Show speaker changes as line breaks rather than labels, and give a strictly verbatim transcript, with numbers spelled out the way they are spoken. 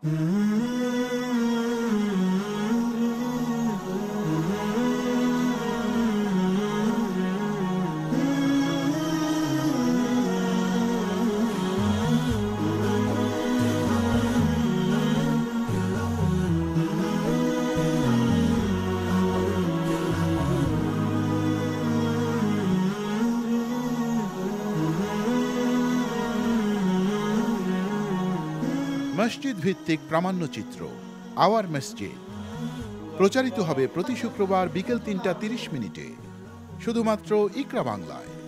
মসজিদ ভিত্তিক প্রামাণ্যচিত্র আওয়ার মসজিদ প্রচারিত হবে প্রতি শুক্রবার বিকেল তিনটা তিরিশ মিনিটে শুধুমাত্র ইকরা বাংলায়।